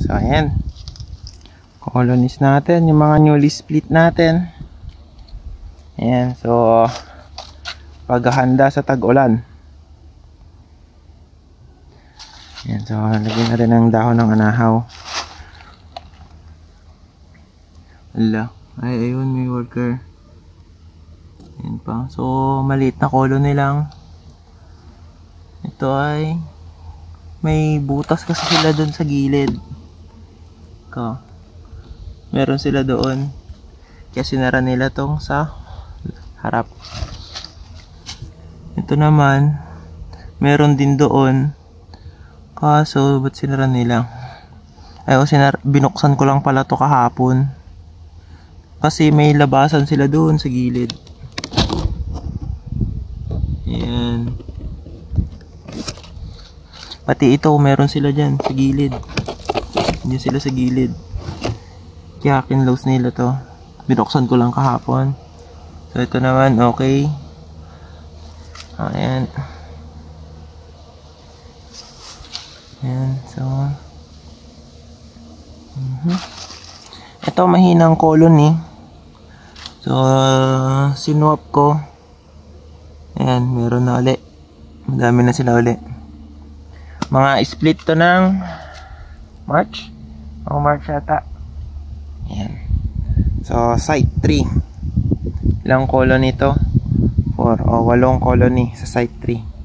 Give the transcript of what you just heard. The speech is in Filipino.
So, ayan. Colonies natin. Yung mga newly split natin. Ayan. So, paghahanda sa tag-ulan. Ayan. So, lagyan natin ng dahon ng anahaw. Ala. Ay, ayun. May worker. Ayan pa. So, maliit na colony lang. Ito ay may butas kasi sila doon sa gilid. Meron sila doon. Kaya sinara nila tong sa harap. Ito naman, meron din doon. Kaso, ba't sinara nila? Ay, binuksan ko lang pala to kahapon. Kasi may labasan sila doon sa gilid. Ayan. Pati ito, meron sila dyan sa gilid. Diyan sila sa gilid. Kaya kinlose nila to. Binuksan ko lang kahapon. So ito naman, okay. Ayan. Ayan, so ito mahinang colony. So sinuwap ko. Ayan, meron na uli. Madami na sila uli. Mga split to ng March. O March yata. Ayan. So, site 3. Ilang colony to? 4 o 8 colony sa site 3.